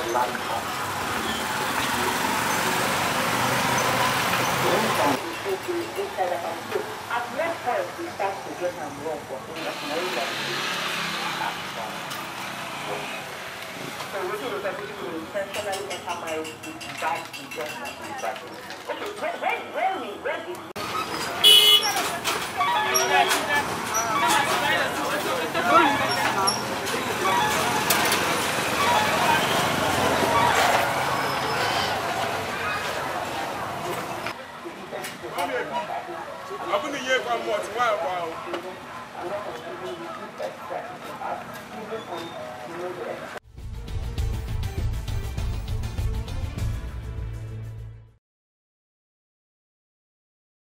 At what point we start to get them wrong for so we do the people who intentionally enter marriage with bad intentions. Okay, when did I'm going to hear one more. Wow.